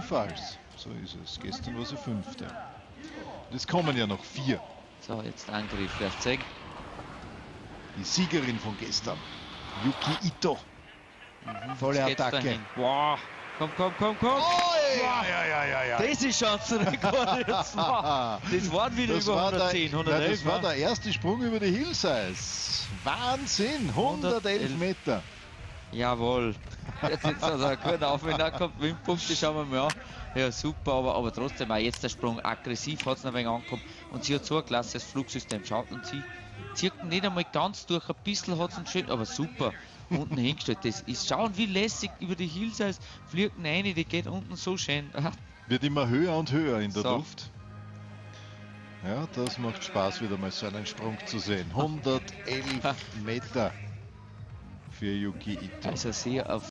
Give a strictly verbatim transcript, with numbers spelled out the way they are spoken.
Ebenfalls. So ist es. Gestern war sie fünfte. Und es kommen ja noch vier. So, jetzt Angriff. Wer zeigt? Die Siegerin von gestern. Yuki Ito. Mhm. Volle Attacke. Wow. Komm, komm, komm, komm. Oh, ja, ja, ja, ja, ja. Das ist Chancenrekord jetzt. Wow. Das waren wieder das über war hundertzehn, der, hundertelf. Nein, das war der erste Sprung über die Hillsize. Wahnsinn, hundertelf Meter. Jawohl. Jetzt, jetzt hat er einen guten Aufwand gehabt. Windpunkte schauen wir mal an. Ja, super, aber, aber trotzdem auch jetzt der Sprung aggressiv hat es noch ein wenig angekommen. Und sie hat so ein klasses Flugsystem. Schaut, und sie zieht nicht einmal ganz durch. Ein bisschen hat es schön, aber super. Unten hingestellt. Das ist, schauen, wie lässig über die Hillsize fliegt rein. Die geht unten so schön. Wird immer höher und höher in der so. Luft. Ja, das macht Spaß, wieder mal so einen Sprung zu sehen. hundertelf Meter für Yuki Ito. Also sehr auf